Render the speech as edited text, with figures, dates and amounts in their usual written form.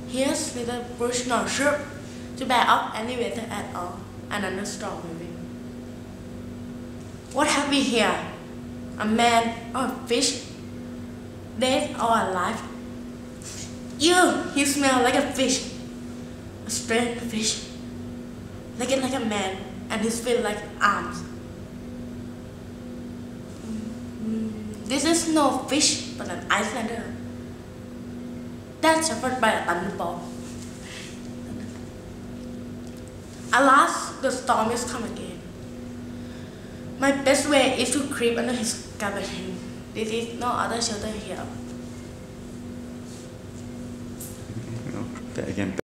Here's little bush nor shrub to bear up any weather at all, and a storm moving. What have we here? A man or a fish? Dead or alive? Ew! He smells like a fish. A strange fish. Looking like a man, and his feet like arms. This is no fish, but an Icelander that suffered by a thunderbolt. Alas, the storm is come again. My best way is to creep under his cabin. There is no other shelter here. Again.